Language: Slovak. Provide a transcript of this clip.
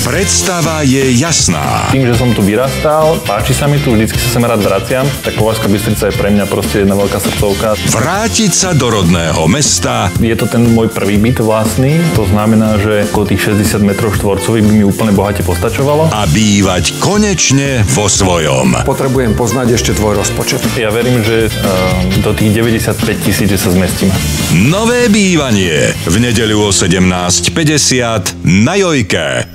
Predstava je jasná. Tým, že som tu vyrastal, páči sa mi tu, vždycky sa sem rád vraciam, tak Považská Bystrica je pre mňa proste jedna veľká srdcovka. Vrátiť sa do rodného mesta. Je to ten môj prvý byt vlastný, to znamená, že okolo tých 60 metrov štvorcových by mi úplne bohate postačovalo. A bývať konečne vo svojom. Potrebujem poznať ešte tvoj rozpočet. Ja verím, že do tých 95 000, že sa zmestíme. Nové bývanie v nedeľu o 17:50 na Jojke.